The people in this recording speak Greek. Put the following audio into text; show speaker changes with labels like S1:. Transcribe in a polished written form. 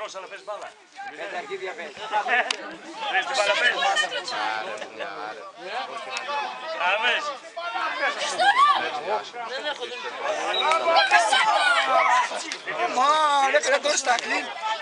S1: Αλλά πες μπάλα.
S2: Πέντε αρχίδια πες.
S1: Πες την μπάλα πες. Άμες.
S2: Μα, ρε κρατώ στα κλίν.